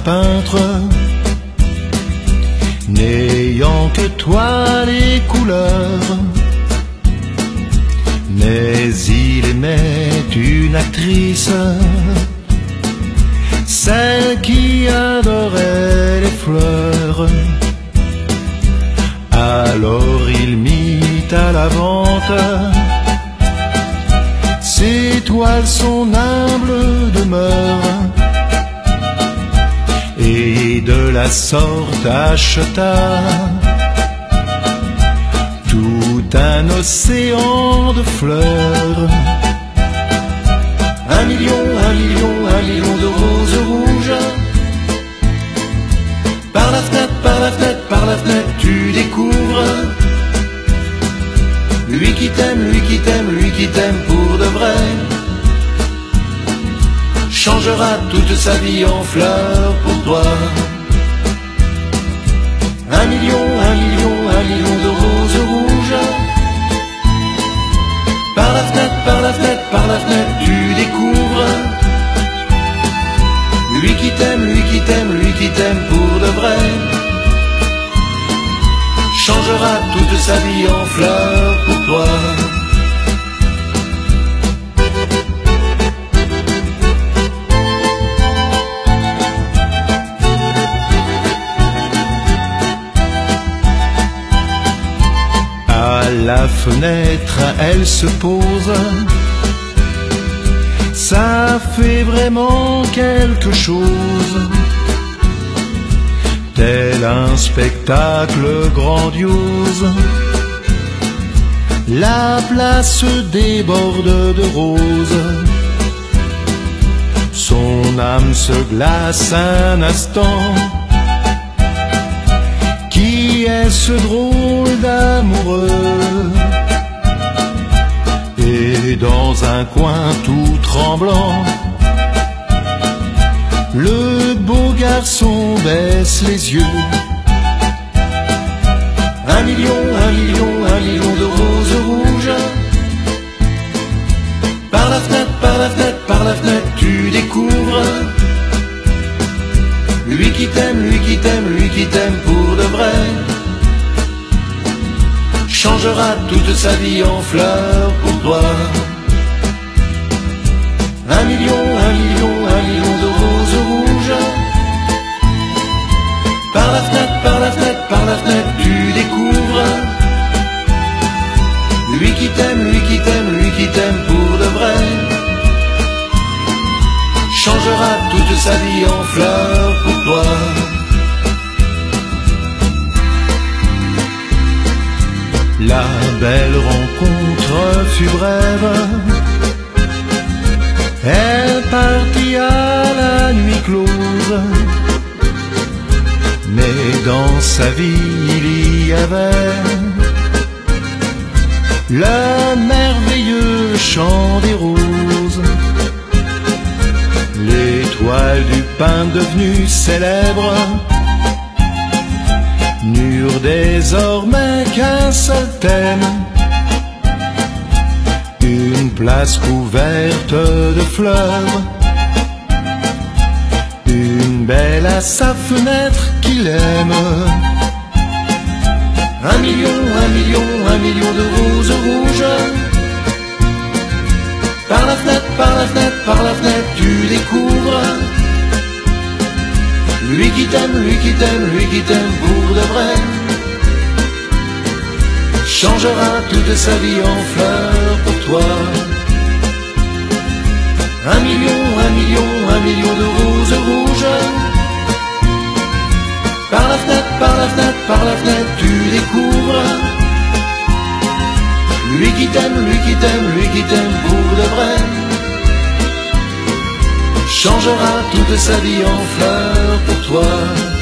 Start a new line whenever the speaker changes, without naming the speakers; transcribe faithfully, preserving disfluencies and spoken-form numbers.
peintre, n'ayant que toi les couleurs. Mais il aimait une actrice, celle qui adorait les fleurs. Alors il mit à la vente ses toiles, son humble demeure, et de la sorte acheta tout un océan de fleurs. Un million, un million, un million de roses rouges. Par la fenêtre, par la fenêtre, par la fenêtre, tu découvres lui qui t'aime, lui qui t'aime, lui qui t'aime pour de vrai. Changera toute sa vie en fleurs pour toi. Un million, un million, un million de roses rouges. Par la fenêtre, par la fenêtre, par la fenêtre, tu découvres lui qui t'aime, lui qui t'aime, lui qui t'aime pour de vrai. Changera toute sa vie en fleurs pour toi. À la fenêtre, elle se pose. Ça fait vraiment quelque chose, tel un spectacle grandiose. La place déborde de roses. Son âme se glace un instant. Qui est ce drôle d'amoureux? Et dans un coin tout tremblant, le beau garçon baisse les yeux. Un million, un million, un million de roses rouges. Par la fenêtre, par la fenêtre, par la fenêtre, tu découvres lui qui t'aime, lui qui t'aime, lui qui t'aime pour de vrai. Changera toute sa vie en fleurs pour toi. Un million, un million, un million de roses rouges. Par la fenêtre, par la fenêtre, par la fenêtre, tu découvres lui qui t'aime, lui qui t'aime, lui qui t'aime pour de vrai. Changera toute sa vie en fleurs pour toi. La belle rencontre fut brève. Elle partit à la nuit close. Mais dans sa vie il y avait le merveilleux chant des roses. L'étoile du pain devenue célèbre n'eurent désormais qu'un seul thème, une place couverte de fleurs, une belle à sa fenêtre qu'il aime. Un million, un million, un million de roses rouges. Par la fenêtre, par la fenêtre, par la fenêtre, tu découvres lui qui t'aime, lui qui t'aime, lui qui t'aime pour de vrai. Changera toute sa vie en fleurs pour toi. Un million, un million, un million de roses rouges. Par la fenêtre, par la fenêtre, par la fenêtre, tu découvres lui qui t'aime, lui qui t'aime, lui qui t'aime pour de vrai. Changera toute sa vie en fleurs pour toi.